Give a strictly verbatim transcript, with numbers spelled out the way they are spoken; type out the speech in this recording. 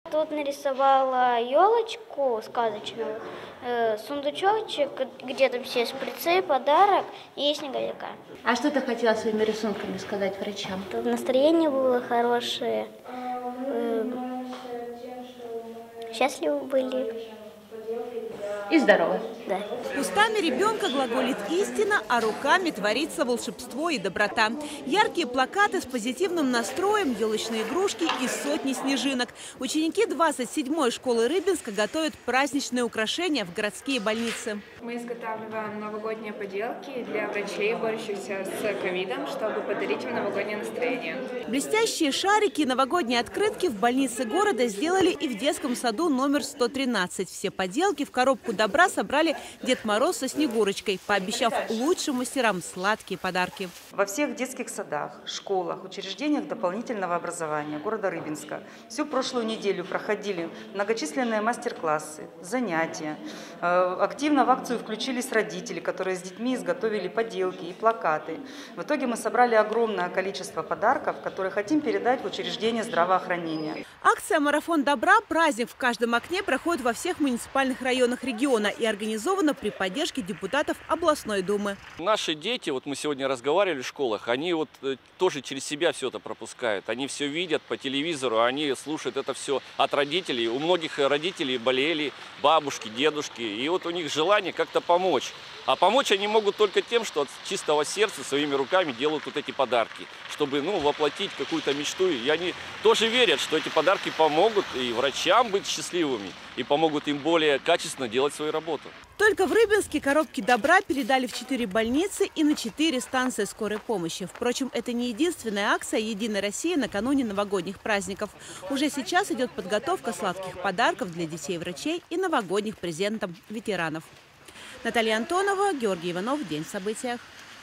Тут нарисовала елочку сказочную, э, сундучочек, где там все шприцы, подарок и снеговика. А что ты хотела своими рисунками сказать врачам? Тут настроение было хорошее, э, счастливы были. И здорово. Да. Устами ребенка глаголит истина, а руками творится волшебство и доброта. Яркие плакаты с позитивным настроем, елочные игрушки и сотни снежинок. Ученики двадцать седьмой школы Рыбинска готовят праздничные украшения в городские больницы. Мы изготавливаем новогодние поделки для врачей, борющихся с ковидом, чтобы подарить им новогоднее настроение. Блестящие шарики и новогодние открытки в больнице города сделали и в детском саду номер сто тринадцать. Все поделки в коробку добра собрали Дед Мороз со Снегурочкой, пообещав лучшим мастерам сладкие подарки. Во всех детских садах, школах, учреждениях дополнительного образования города Рыбинска всю прошлую неделю проходили многочисленные мастер-классы, занятия. Активно в акцию включились родители, которые с детьми изготовили поделки и плакаты. В итоге мы собрали огромное количество подарков, которые хотим передать в учреждения здравоохранения. Акция «Марафон добра. Праздник в каждом окне» проходит во всех муниципальных районах региона и организована при поддержке депутатов областной думы. Наши дети, вот мы сегодня разговаривали в школах, они вот тоже через себя все это пропускают. Они все видят по телевизору, они слушают это все от родителей. У многих родителей болели, бабушки, дедушки. И вот у них желание как-то помочь. А помочь они могут только тем, что от чистого сердца своими руками делают вот эти подарки, чтобы ну, воплотить какую-то мечту. И они тоже верят, что эти подарки помогут и врачам быть счастливыми, и помогут им более качественно делать свою работу. Только в Рыбинске коробки добра передали в четыре больницы и на четыре станции скорой помощи. Впрочем, это не единственная акция «Единой России» накануне новогодних праздников. Уже сейчас идет подготовка сладких подарков для детей врачей и новогодних презентов ветеранов. Наталья Антонова, Георгий Иванов. День в событиях.